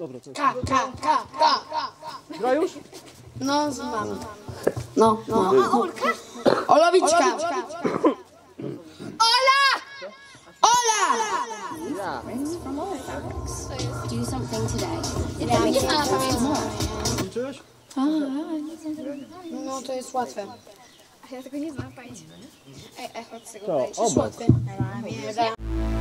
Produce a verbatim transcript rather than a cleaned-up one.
Dobra, co? K, K, K, K. Gra już? No, z mamą. No, no. A Olka? Olawiczka. Ola! Ola! Do something today. Ja nie znam na pamięć. Kończyłeś? No, to jest łatwe. Ja tego nie znam, pamięci. Ej, ej, chodź z tego To, wejść. obok. Łatwe.